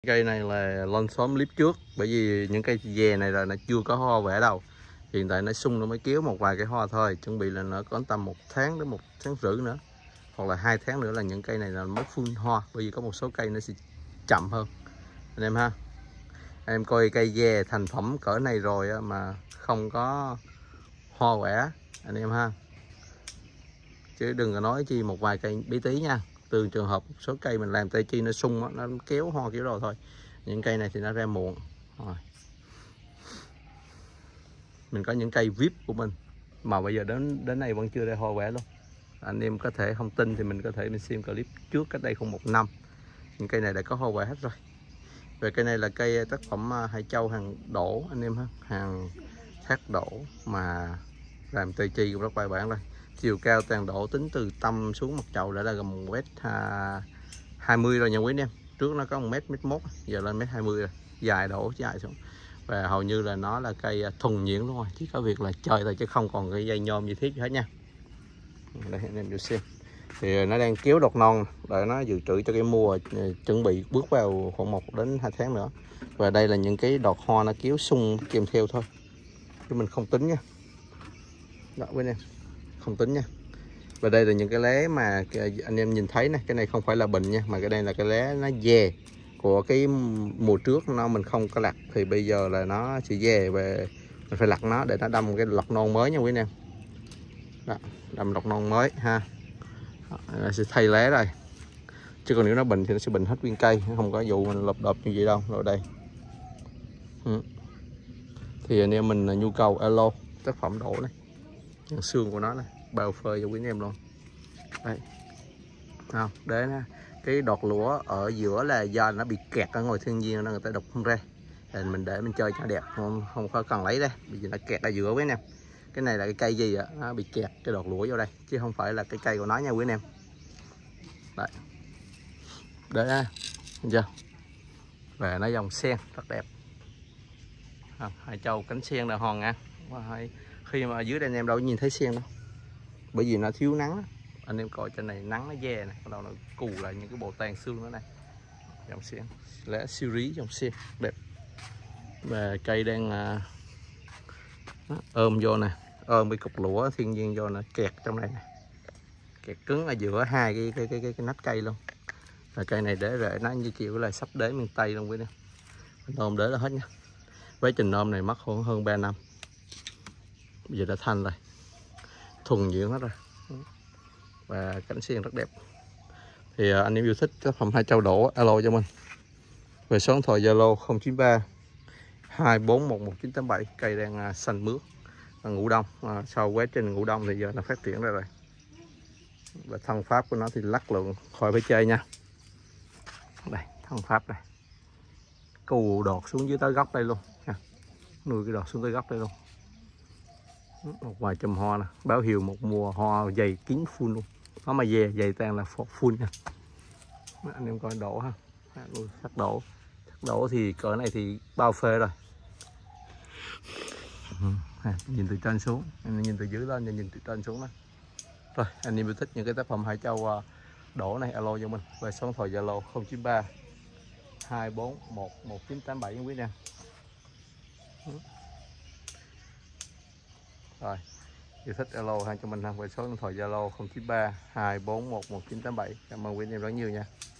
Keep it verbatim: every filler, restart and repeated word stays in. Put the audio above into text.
Cây này là lên xóm clip trước, bởi vì những cây dè này là nó chưa có hoa vẽ đâu. Hiện tại nó sung nó mới kéo một vài cái hoa thôi, chuẩn bị là nó có tầm một tháng đến một tháng rưỡi nữa, hoặc là hai tháng nữa là những cây này là mới phun hoa, bởi vì có một số cây nó sẽ chậm hơn anh em ha. Anh em coi cây dè thành phẩm cỡ này rồi mà không có hoa vẽ anh em ha, chứ đừng có nói chi một vài cây bí tí nha. Từ trường hợp một số cây mình làm tay chi nó sung đó, nó kéo hoa kiểu rồi thôi. Những cây này thì nó ra muộn rồi. Mình có những cây vê i pê của mình mà bây giờ đến đến nay vẫn chưa ra hoa vẽ luôn. Anh em có thể không tin thì mình có thể mình xem clip trước cách đây không một năm, những cây này đã có hoa vẽ hết rồi. Về cây này là cây tác phẩm Hải Châu hàng đổ anh em ha, hàng thác đổ mà làm tây chi cũng rất bài bản đây. Chiều cao toàn đổ tính từ tâm xuống mặt chậu đã là gần một mét hai mươi rồi nha quý anh em. Trước nó có một mét mét mốt, giờ lên mét hai mươi rồi, dài đổ dài xuống. Và hầu như là nó là cây thuần nhuyễn luôn rồi, chỉ có việc là chơi thôi chứ không còn cái dây nhôm gì thiết gì hết nha. Đây anh em vô xem. Thì nó đang kéo đọt non để nó dự trữ cho cái mùa chuẩn bị bước vào khoảng một đến hai tháng nữa. Và đây là những cái đọt hoa nó kéo sung kèm theo thôi, chứ mình không tính nha. Đó bên em không tính nha. Và đây là những cái lá mà anh em nhìn thấy này, cái này không phải là bệnh nha, mà cái đây là cái lá nó dè của cái mùa trước nó mình không có lặt, thì bây giờ là nó sẽ dè về, mình phải lặt nó để nó đâm cái lọc non mới nha quý anh em. Đó, đâm lọc non mới ha. Đó, nó sẽ thay lá rồi, chứ còn nếu nó bệnh thì nó sẽ bệnh hết nguyên cây, không có vụ mình lộp độp như vậy đâu. Rồi đây ừ. Thì anh em mình nhu cầu alo tác phẩm đổ này, xương của nó này bao phơi cho quý anh em luôn. Đây không, để nè, cái đọt lũa ở giữa là do nó bị kẹt ở ngoài thiên nhiên nên người ta đục không ra, thì mình để mình chơi cho đẹp, không không có cần lấy đây, bởi vì nó kẹt ở giữa quý anh em. Cái này là cái cây gì ạ, nó bị kẹt cái đọt lũa vô đây chứ không phải là cái cây của nó nha quý anh em. Đấy, để ha, chưa? Và nó dòng sen rất đẹp. Hải Châu cánh sen là hòn nha. Khi mà ở dưới đây anh em đâu nhìn thấy sen đâu, bởi vì nó thiếu nắng. Anh em coi trên này nắng nó dè này, bắt đầu nó cù lại những cái bộ tàn xương nữa này. Dòng sen lá siêu rí, dòng sen đẹp. Và cây đang uh, ôm vô nè, ôm cái cục lũa thiên nhiên vô, nó kẹt trong này nè, kẹt cứng ở giữa hai cái cái cái cái, cái nách cây luôn. Và cây này để rễ nó như kiểu là sắp đế miền Tây luôn quý nè, ôm đế là hết nha. Với trình ôm này mất khoảng hơn ba năm, bây giờ đã thành rồi, thuần nhuyễn hết rồi. Và cánh sen rất đẹp. Thì anh em yêu thích tác phẩm Hải Châu đổ alo cho mình về số điện thoại Zalo không chín ba hai bốn một một chín tám bảy. Cây đang xanh mướt, ngủ đông, à, sau quá trình ngủ đông thì giờ nó phát triển ra rồi. Và thân pháp của nó thì lắc lượng khỏi phải chơi nha. Đây thân pháp đây, cù đọt xuống dưới tới gốc đây luôn nha. Nuôi cái đọt xuống tới gốc đây luôn. Một vài chùm hoa nè, báo hiệu một mùa hoa dày kín full luôn. Nó mà về dày tan là full nha. Anh em coi đổ ha, sắc đổ, sắc đổ thì cỡ này thì bao phê rồi. À, nhìn từ trên xuống, anh nhìn từ dưới lên, nhìn từ trên xuống đó. Rồi anh em yêu thích những cái tác phẩm Hải Châu đổ này alo cho mình về số điện thoại Zalo không chín ba hai bốn một một chín tám bảy quý nè. Rồi yêu thích alo hai cho mình về số điện thoại Zalo không chín ba hai bốn một một chín tám bảy. Cảm ơn quý anh em rất nhiều nha.